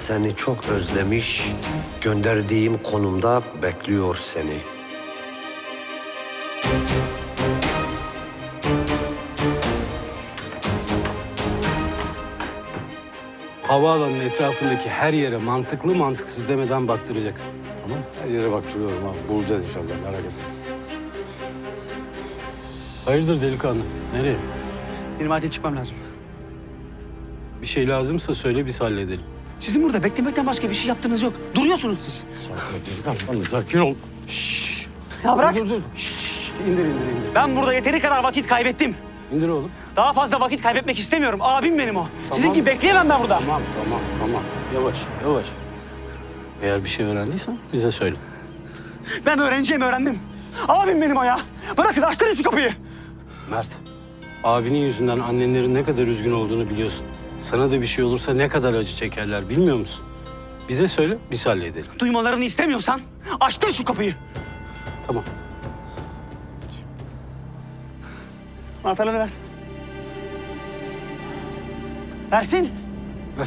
seni çok özlemiş, gönderdiğim konumda bekliyor seni. Havaalanının etrafındaki her yere mantıklı mantıksız demeden baktıracaksın. Tamam mı? Her yere baktırıyorum abi. Bulacağız inşallah, merak etme. Hayırdır delikanlı? Nereye? Benim acil çıkmam lazım. Bir şey lazımsa söyle, biz halledelim. Sizin burada beklemekten başka bir şey yaptığınız yok. Duruyorsunuz siz. Sakin ol, sakin ol. Ya bırak. Dur. İndir. Ben burada yeteri kadar vakit kaybettim. İndir oğlum. Daha fazla vakit kaybetmek istemiyorum. Abim benim o. Sizinki bekleyemem ben burada. Tamam. Yavaş. Eğer bir şey öğrendiysen bize söyle. Ben öğrendim. Abim benim o ya. Bırakın, açtırın şu kapıyı. Mert, abinin yüzünden annenlerin ne kadar üzgün olduğunu biliyorsun. Sana da bir şey olursa ne kadar acı çekerler bilmiyor musun? Bize söyle, biz halledelim. Duymalarını istemiyorsan açtır şu kapıyı. Tamam. Anahtarları ver. Versin. Ver.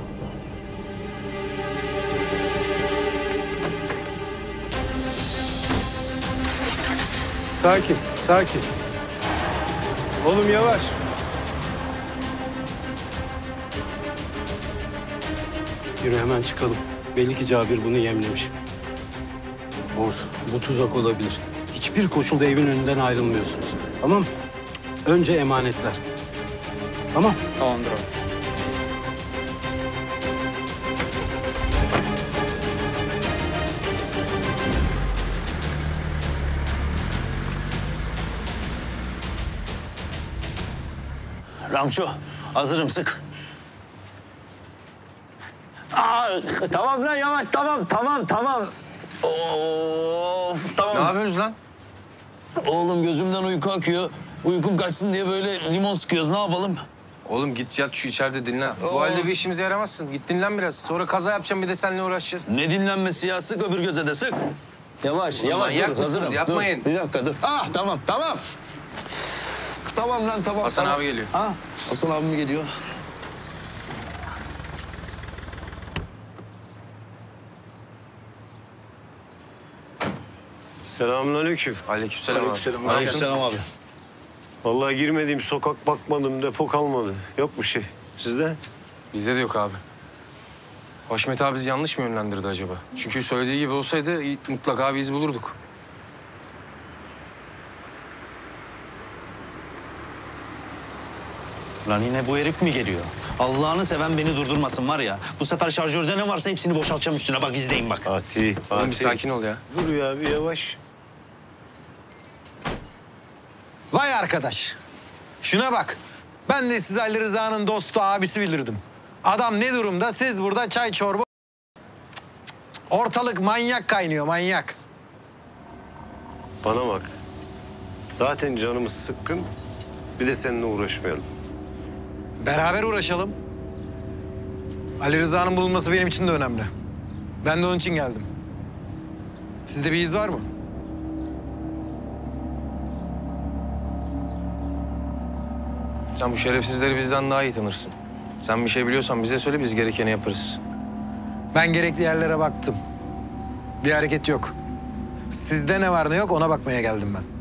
Sakin. Oğlum yavaş. Yürü hemen çıkalım. Belli ki Cabir bunu yemlemiş. Oğuz, bu tuzak olabilir. Hiçbir koşulda evin önünden ayrılmıyorsunuz. Tamam mı? Önce emanetler. Tamam. Tamamdır abi. Ramço, hazırım, sık. Tamam lan, yavaş, tamam. Of, tamam. Ne yapıyorsunuz lan? Oğlum gözümden uyku akıyor. Uykum kaçsın diye böyle limon sıkıyoruz, ne yapalım? Oğlum git yat şu içeride dinlen. Bu halde bir işimize yaramazsın. Git dinlen biraz. Sonra kaza yapacağım, bir de seninle uğraşacağız. Ne dinlenmesi ya, sık öbür göze de sık. Yavaş, manyak dur, mısınız? hazırım. Yapmayın. Dur, bir dakika dur. Tamam. Tamam lan, tamam. Hasan tamam. abi geliyor. Hasan abim mi geliyor? Selamünaleyküm. Aleykümselam abi. Aleykümselam abi. Vallahi girmediğim sokak bakmadım, depo kalmadı. Yok bir şey. Sizde? Bizde de yok abi. Haşmet abi bizi yanlış mı yönlendirdi acaba? Çünkü söylediği gibi olsaydı mutlaka biz bulurduk. Lan yine bu herif mi geliyor? Allah'ını seven beni durdurmasın var ya. Bu sefer şarjörde ne varsa hepsini boşaltacağım üstüne. Bak izleyin bak. Fatih. Oğlum bir sakin ol ya. Dur ya, bir yavaş. Vay arkadaş. Şuna bak. Ben de sizi Ali Rıza'nın dostu, abisi bilirdim. Adam ne durumda? Siz burada çay çorba... Ortalık manyak kaynıyor, manyak. Bana bak. Zaten canımız sıkkın. Bir de seninle uğraşmayalım. Beraber uğraşalım. Ali Rıza'nın bulunması benim için de önemli. Ben de onun için geldim. Sizde bir iz var mı? Sen bu şerefsizleri bizden daha iyi tanırsın. Sen bir şey biliyorsan bize söyle, biz gerekeni yaparız. Ben gerekli yerlere baktım. Bir hareket yok. Sizde ne var ne yok ona bakmaya geldim ben.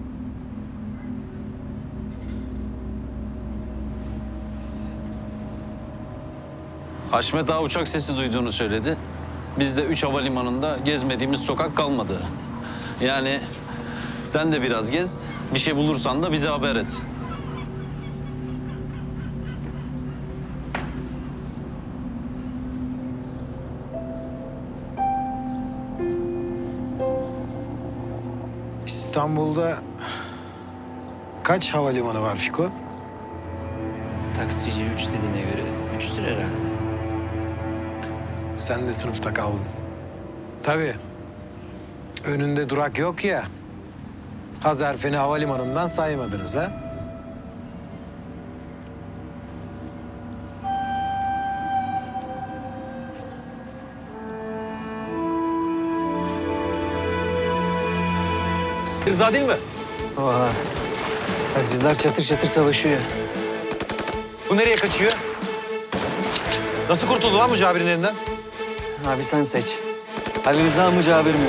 Haşmet Ağa uçak sesi duyduğunu söyledi. Biz de 3 havalimanında gezmediğimiz sokak kalmadı. Yani sen de biraz gez. Bir şey bulursan da bize haber et. İstanbul'da kaç havalimanı var Fiko? Taksici 3 dediğine göre 3'tür herhalde. Sen de sınıfta kaldın. Tabii. Önünde durak yok ya. Hazarfeni havalimanından saymadınız ha? Rıza değil mi? Oha. Taksiciler çatır çatır savaşıyor. Bu nereye kaçıyor? Nasıl kurtuldu lan bu Cabir'in elinden? Abi sen seç. Ali Rıza mı Cabir mi?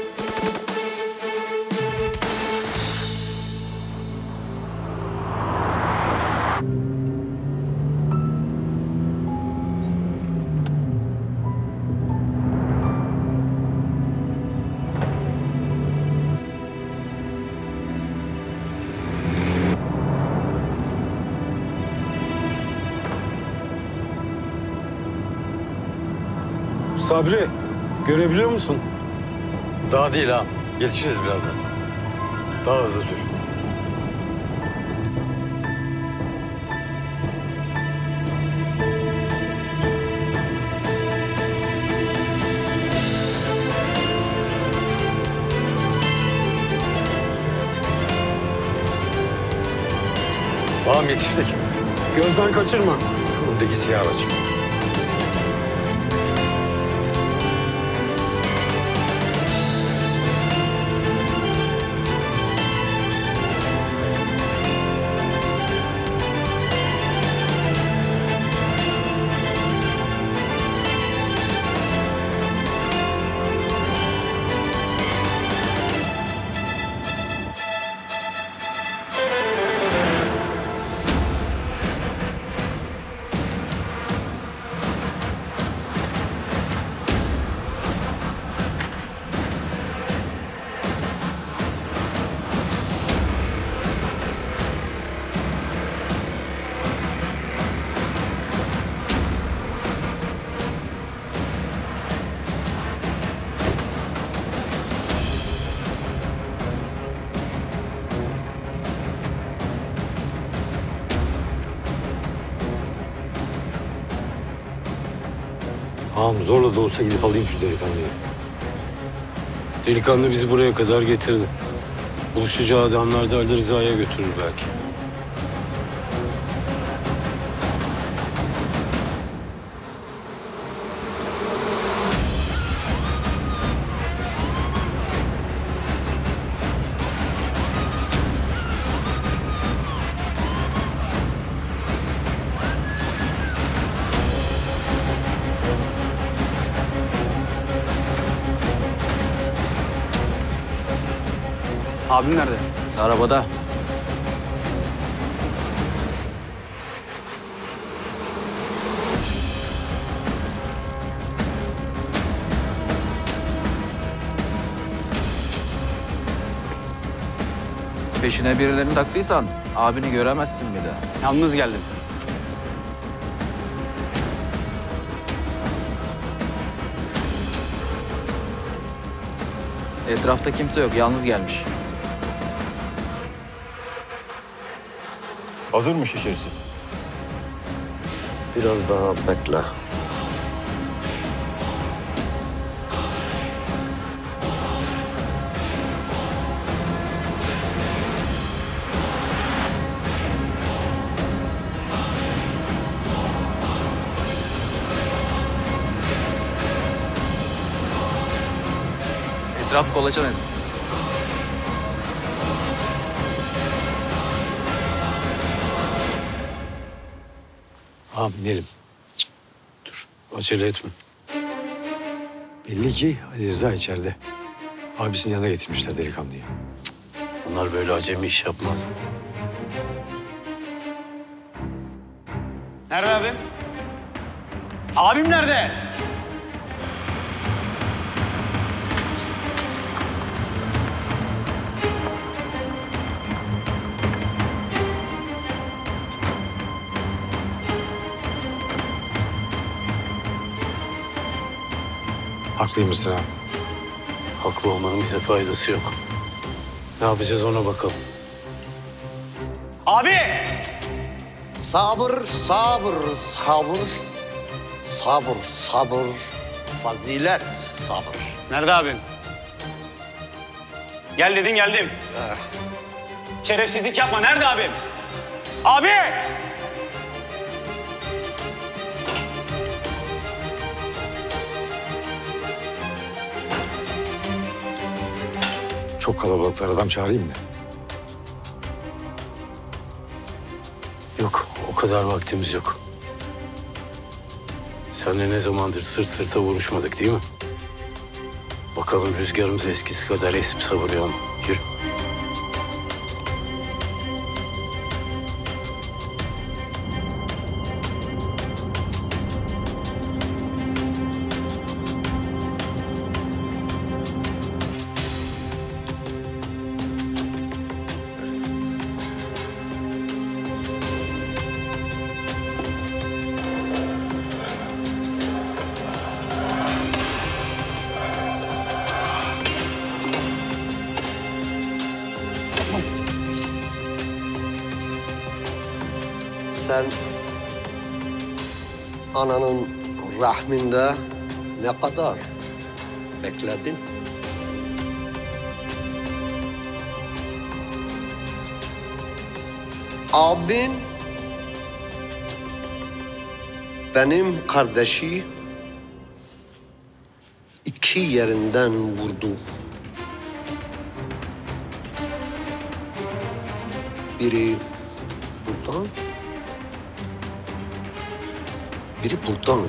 Sabri, görebiliyor musun? Daha değil ha. Yetişiriz birazdan. Daha hızlı sür. Tamam yetiştik. Gözden kaçırma. Şu öndeki siyah araç. Ağam zorla da olsa gidip alayım şu delikanlıyı. Delikanlı bizi buraya kadar getirdi. Buluşacağı adamlar da Ali Rıza'ya götürür belki. Abim nerede? Arabada. Peşine birilerini taktıysan abini göremezsin bir daha. Yalnız geldim. Etrafta kimse yok, yalnız gelmiş. Hazır mı şişesi? Biraz daha bekle. Etrafı kolaçan edin. Ağam inelim. Dur, acele etme. Belli ki Ali Rıza içeride. Abisinin yanına getirmişler delikanlıyı. Onlar böyle acemi iş yapmaz. Nerede abim? Abim nerede? Haklıymışsın ha. Haklı olmanın bize faydası yok. Ne yapacağız ona bakalım. Abi! Sabır, sabır, sabır. Sabır, sabır. Fazilet, sabır. Nerede abim? Gel dedin geldim. Şerefsizlik yapma. Nerede abim? Abi! Çok kalabalıklar, adam çağırayım mı? Yok, o kadar vaktimiz yok. Seninle ne zamandır sırt sırta vuruşmadık değil mi? Bakalım rüzgarımız eskisi kadar esip savuruyor mu? Yürü. Sen ananın rahminde ne kadar bekledin? Abin benim kardeşi iki yerinden vurdu. Biri buradan, biri buradan.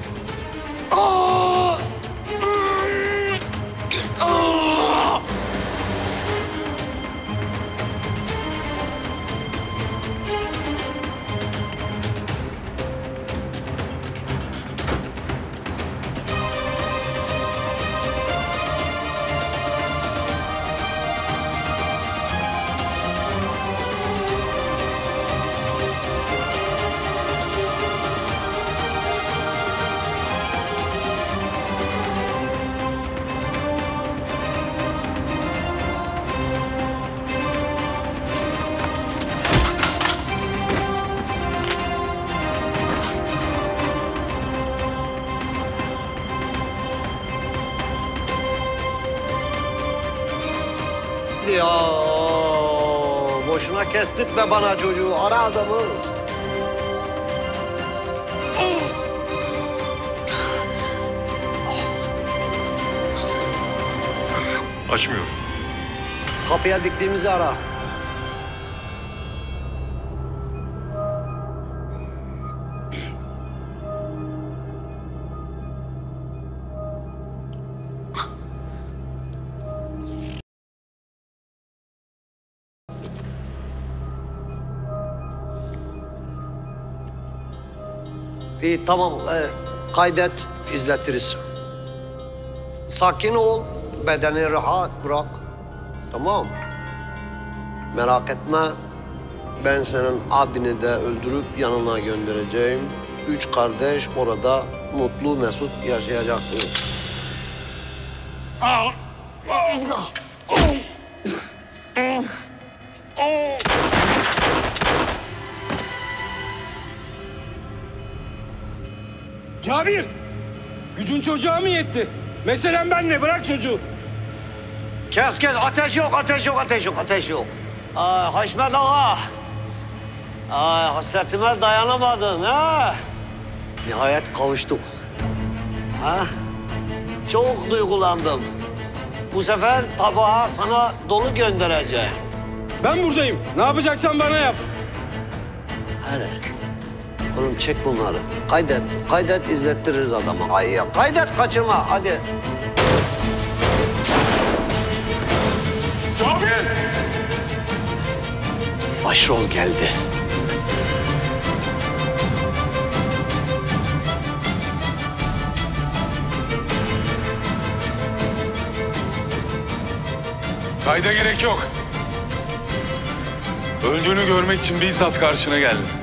Ya boşuna kestirtme bana çocuğu. Ara adamı. Açmıyor. Kapıya diktiğimizi ara. İyi tamam, kaydet, izletiriz. Sakin ol, bedeni rahat bırak. Tamam. Merak etme, ben senin abini de öldürüp yanına göndereceğim. 3 kardeş orada mutlu mesut yaşayacaksınız. Cabir! Gücün çocuğa mı yetti? Meselen ben ne? Bırak çocuğu. Kes kes, ateş yok, ateş yok, ateş yok, ateş yok. Haşmet Ağa. Hasretime dayanamadın ha? Nihayet kavuştuk. Ha? Çok duygulandım. Bu sefer tabağı sana dolu göndereceğim. Ben buradayım. Ne yapacaksan bana yap. Hadi. Oğlum çek bunları. Kaydet, kaydet izlettiririz adama. Ay ya, kaydet kaçırma, hadi. Cabir! Başrol geldi. Kayda gerek yok. Öldüğünü görmek için bizzat karşına geldim.